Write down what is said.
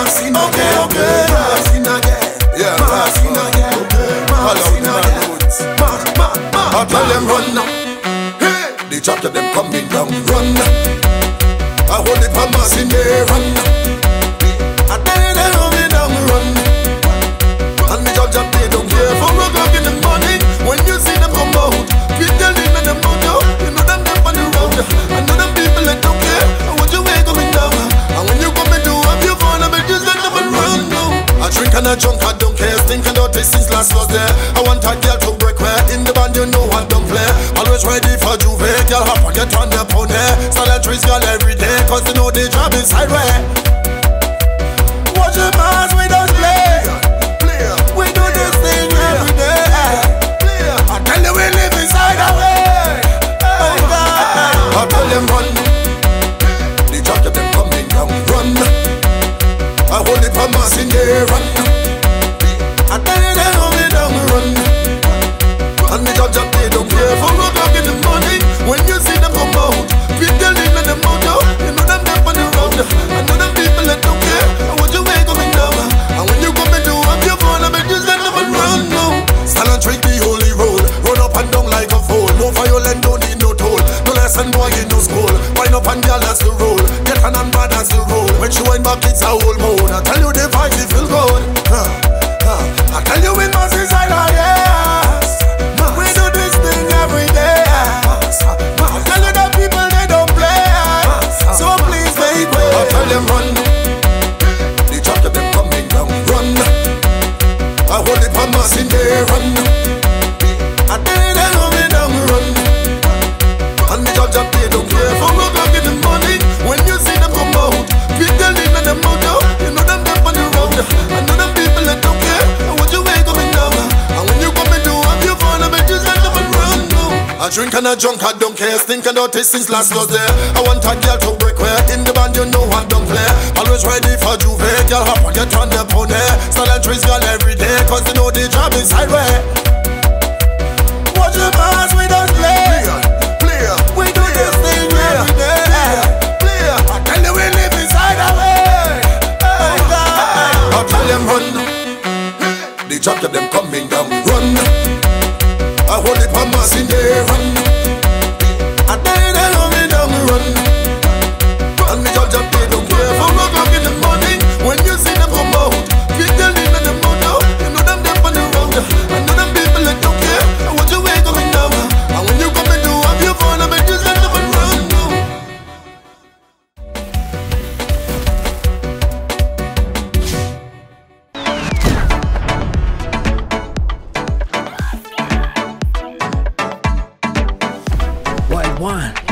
Marcin again. Marcin again. Yeah, Marcin again. Marcin again. I tell them run now. Hey, the chapter them coming down. Run. I hold it for Marcin there. Run. I tell them hold me down. Run. And the judge up they don't care. 4 o'clock in the morning when you see them come out, people leave in the motor. You know them up on the road. I know them people that don't care. I want you way coming down. And when you come and do up your phone, I bet you let them run now. I drink and I drunk, I don't care. Thinking about this since last was there. I want a girl to break where in the band you know I don't play. Always ready for Juve, girl hop and get on the pony. Silent trees girl every day, cause you know they job inside way. Watch your pass, we don't play. We do this thing every day. I tell you we live inside our way. Oh God, I tell them run. The judge of them coming down, run. I hold it for Marcin there, run. I tell you they hold me down, run. And the judge up they don't care. 4 o'clock in the morning when you see them come out, people leave in the motor. You know them up on the road. I know them people that don't care. I want you way coming down. And when you come and do up your phone, I bet you let them run now. Stand and drink the holy road. Run up and down like a fool. No violent, don't need no toll. No lesson boy in no school. Wind up and girl that's the rule. Get on and bad that's the rule. When she wind back it's a whole mode. I tell you the vibes it feel good. I tell you in my inside our yes. We do this thing every day. I tell you that people they don't play. So please baby, I tell them run. The chapter them coming down, run. I hold it for Marcin there, run. I tell you they hold me down, run. And the judge up they don't care. 4 o'clock in the morning when you see them come out, people leave in the motor. You know them up on the road. I know them people that don't care. I want you way coming down. And when you come and do up your phone, I bet you let them run now. I drink and I drunk, I don't care. Thinking about it since last was there. I want a girl to break where in the band you know I don't play. Always ready for Juve, girl hop and get on the pony. Silent trees girl every day, cause you know the job inside way. Watch your pass, we don't play. We do this thing every day. I tell you we live inside our way. Oh God, I tell them run. The chapter them coming down, run. I hold it for Marcin there, run. I tell you they hold me down, run. And the judge up they don't care. 4 o'clock in the morning when you see them come out, people leave in the motor. You know them up on the road. I know them people that don't care. I want you way coming down. And when you come and do up your phone, I bet you let them run now. One.